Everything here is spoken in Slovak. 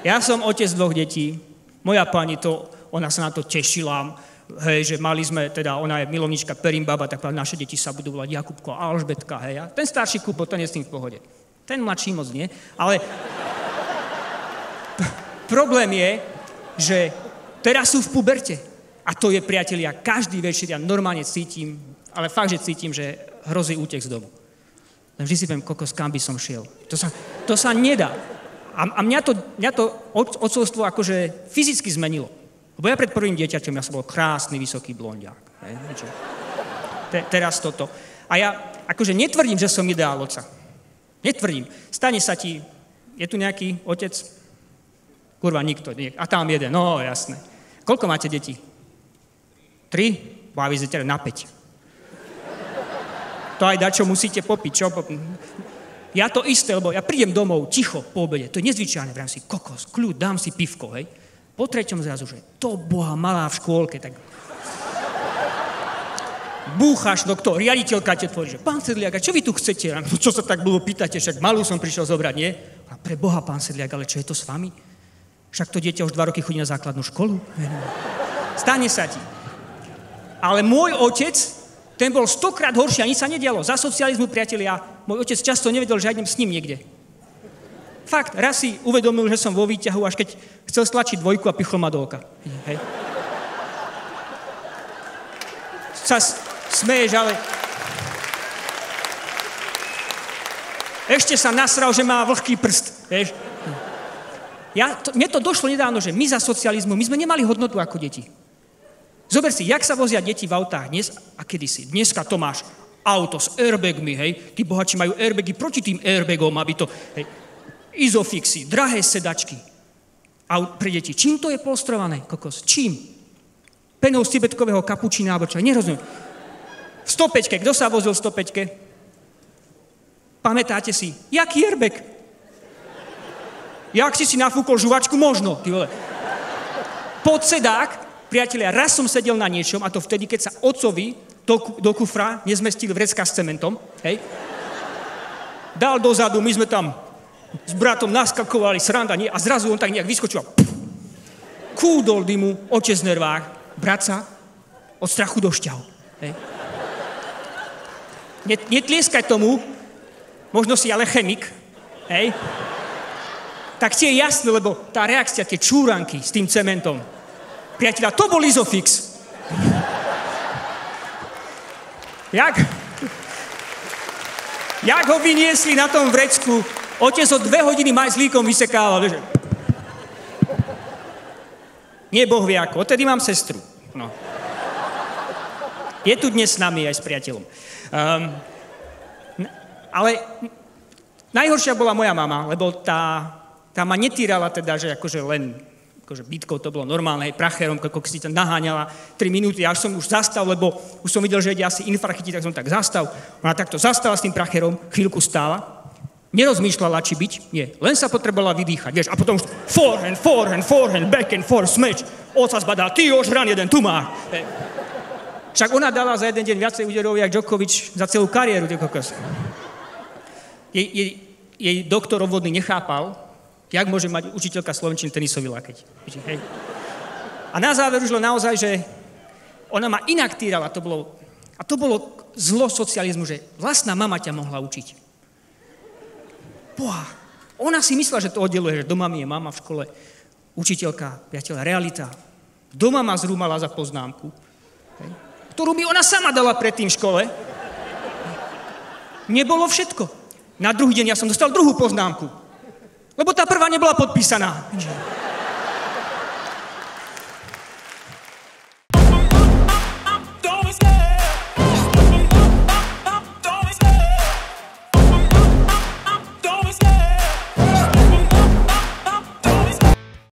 Ja som otec 2 detí. Moja pani ona sa na to tešila, hej, že mali sme, teda ona je milovnička Perimbaba, tak naše deti sa budú volať Jakubko a Alžbetka, hej. A ten starší Kubo, ten je s tým v pohode. Ten mladší moc nie, ale problém je, že teraz sú v puberte. A to je, priatelia, každý večer ja normálne cítim, ale fakt, že cítim, že hrozí útek z domu. Vždy si poviem, kokos, kam by som šiel. To sa nedá. A mňa to otcovstvo akože fyzicky zmenilo. Lebo ja pred prvým dieťaťom, ja som bol krásny, vysoký blondiak. Teraz toto. A ja akože netvrdím, že som ideál otca. Netvrdím. Stane sa ti, je tu nejaký otec? Kurva, nikto. A tam jeden, no jasné. Koľko máte detí? 3? Baví sa na 5. To aj dačo musíte popiť, čo? Ja to isté, lebo ja prídem domov ticho po obede. To je nezvyčajné, vrám si kokos, kľud, dám si pivko, hej. Po 3. zrazu, že to boha malá v škôlke, tak búchaš, no kto, riaditeľka te tvorí, že pán Sedliak, a čo vy tu chcete? Čo sa tak bolo pýtate, však malú som prišiel zobrať, nie? A pre Boha, pán Sedliak, ale čo je to s vami? Však to dieťa už 2 roky chodí na základnú školu. Stane sa ti. Ale môj otec, ten bol 100-krát horší a nič sa nedialo. Za socializmu, priatelia, môj otec často nevedel, že ja idem s ním niekde. Fakt, raz si uvedomil, že som vo výťahu, až keď chcel stlačiť 2 a pichol ma do oka. Hej. Sa smeješ, ale ešte sa nasral, že má vlhký prst. Vieš? Mne to došlo nedávno, že my za socializmu, my sme nemali hodnotu ako deti. Zober si, jak sa vozia deti v autách dnes a kedysi. Dneska to máš auto s airbagmi, hej. Tí bohači majú airbagy proti tým airbagom, aby to... Hej. Izofixy, drahé sedačky. A pre deti, čím to je polstrované, kokos? Čím? Penou z tibetkového kapučína, alebo čo? Nerozumiem. V 105-ke, kto sa vozil v 105-ke? Pamätáte si? Jaký airbag? Jak si nafúkol žuvačku? Možno, ty vole. Podsedák, priatelia, raz som sedel na niečom, a to vtedy, keď sa otcovi do kufra nezmestili vrecká s cementom, hej? Dal dozadu, my sme tam s bratom naskakovali, sranda, nie? A zrazu on tak nejak vyskočil a kúdol dymu, otec v nervách, brat sa od strachu do šťahu. Hej? Netlieskaj tomu, možno si ale chemik, hej? Tak ti je jasné, lebo tá reakcia, tie čúranky s tým cementom, priateľa, to bol Isofix. Jak ho vyniesli na tom vrecku, otec o 2 hodiny majzlíkom vysekával, že... Nie Boh vie ako, odtedy mám sestru. No. Je tu dnes s nami aj s priateľom. Ale najhoršia bola moja mama, lebo tá ma netýrala teda, že akože len akože bytkou to bolo normálne, hej, pracherom, ako si tam naháňala 3 minúty, až som už zastal, lebo už som videl, že ide asi infarkt chytiť, tak som tak zastal. Ona takto zastala s tým pracherom, chvíľku stála, nerozmýšľala, či byť, nie, len sa potrebovala vydýchať, vieš, a potom už forehand, back and forth, smash, oca zbadá, ty ožran jeden, tu má. Však ona dala za jeden deň viacej úderov, jak Djokovič za celú kariéru, ty kokos. Jej doktor obvodný nechápal, jak môže mať učiteľka slovenčiny tenisový lakeť. Hej. A na záver už len naozaj, že ona ma inak týrala, to bolo zlo socializmu, že vlastná mama ťa mohla učiť. Boha, ona si myslela, že to oddeluje, že doma mi je mama v škole, učiteľka, priateľa, realita. Doma ma zrúmala za poznámku, hej, ktorú mi ona sama dala predtým v škole. Nebolo všetko. Na druhý deň ja som dostal druhú poznámku. Lebo tá prvá nebola podpísaná.